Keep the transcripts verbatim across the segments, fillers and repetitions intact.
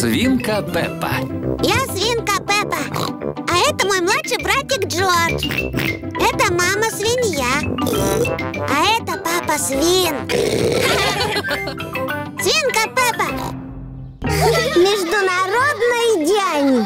Свинка Пеппа. Я свинка Пеппа. А это мой младший братик Джордж. Это мама свинья. А это папа свин. Свинка Пеппа. Международный день.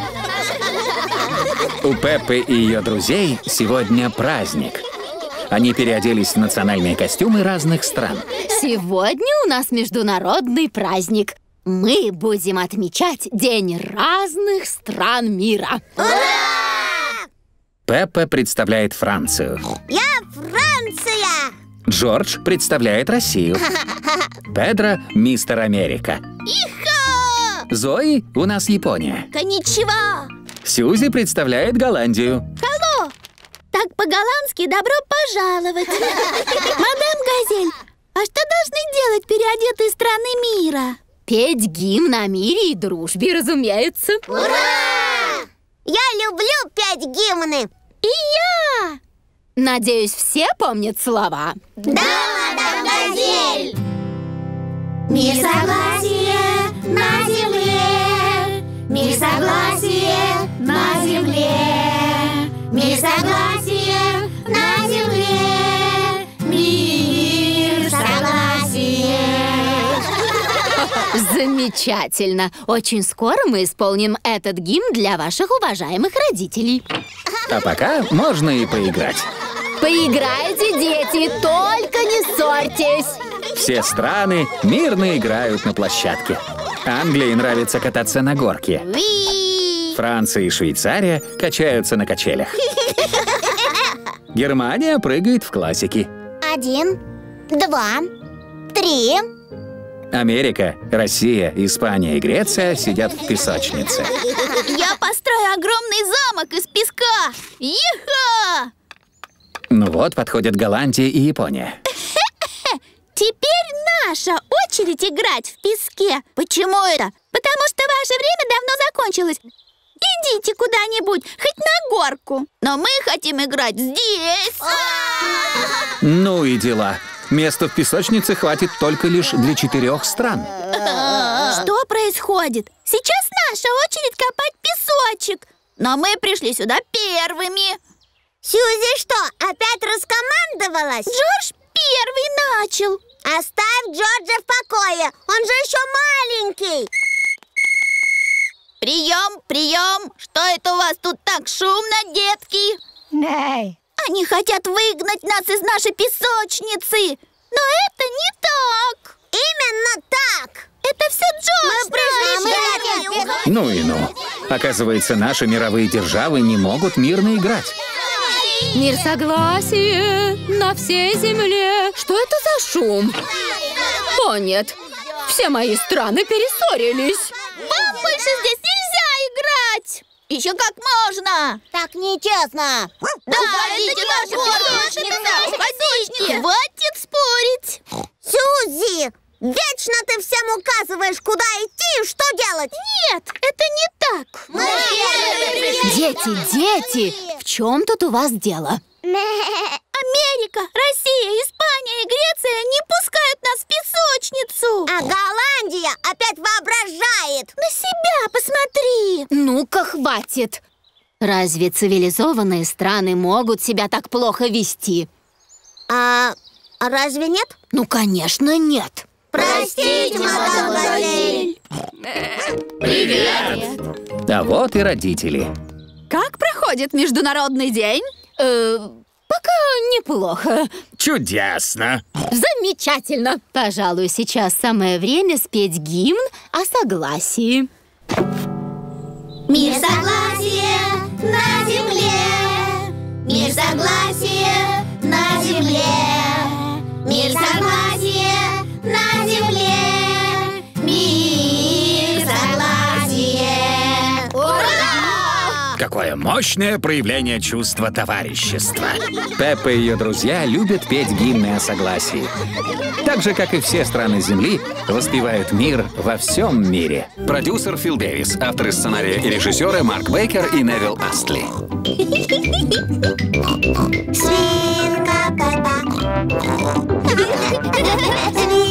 У Пеппы и ее друзей сегодня праздник. Они переоделись в национальные костюмы разных стран. Сегодня у нас международный праздник. Мы будем отмечать День разных стран мира. Ура! Пеппа представляет Францию. Я Франция! Джордж представляет Россию. Педро – мистер Америка. Ихо! Зои – у нас Япония. Коничева! Сьюзи представляет Голландию. Алло! Так по-голландски добро пожаловать. Мадам Газель, а что должны делать переодетые страны мира? Петь гимн о мире и дружбе, разумеется. Ура! Я люблю петь гимны. И я! Надеюсь, все помнят слова. Да, мадам Газель! Мир согласия на земле, мир согласия на земле, мир согласия на земле, мир согласия. Замечательно! Очень скоро мы исполним этот гимн для ваших уважаемых родителей. А пока можно и поиграть. Поиграйте, дети, только не ссорьтесь! Все страны мирно играют на площадке. Англии нравится кататься на горке. Ви! Франция и Швейцария качаются на качелях. Германия прыгает в классики. Один, два, три. Америка, Россия, Испания и Греция сидят в песочнице. Я построю огромный замок из песка. Иха! Ну вот, подходят Голландия и Япония. Теперь наша очередь играть в песке. Почему это? Потому что ваше время давно закончилось. Идите куда-нибудь, хоть на горку. Но мы хотим играть здесь. Ну и дела. Места в песочнице хватит только лишь для четырех стран. Что происходит? Сейчас наша очередь копать песочек. Но мы пришли сюда первыми. Сьюзи что, опять раскомандовалась? Джордж первый начал. Оставь Джорджа в покое, он же еще маленький. Прием, прием. Что это у вас тут так шумно, детки? Эй! Они хотят выгнать нас из нашей песочницы. Но это не так. Именно так. Это все Джордж. Мы пришли. Ну и ну. Оказывается, наши мировые державы не могут мирно играть. Мир согласия на всей земле. Что это за шум? О, нет. Все мои страны перессорились. Вам больше здесь нельзя играть. Еще как можно. Так нечестно. Да, это наша песочница. Хватит спорить. Сьюзи, вечно ты всем указываешь, куда идти и что делать. Нет, это не так. Мы Дети, дети, в чем тут у вас дело? Америка, Россия, Испания и Греция не пускают нас в песочницу. А Голландия опять воображает. На себя посмотри. Ну-ка, хватит. Разве цивилизованные страны могут себя так плохо вести? А разве нет? Ну, конечно, нет. Простите, мадам Газель. Привет! А вот и родители. Как проходит международный день? Э, пока неплохо. Чудесно! Замечательно! Пожалуй, сейчас самое время спеть гимн о согласии. Мир согласия на земле, мир согласия на земле, мир согласия на земле, мир согласия. Ура! Какое мощное проявление чувства товарищества. Пеппа и ее друзья любят петь гимны о согласии. Так же, как и все страны Земли, воспевают мир во всем мире. Продюсер Фил Дэвис, авторы сценария и режиссеры Марк Бейкер и Невил Астли. Свинка Пеппа.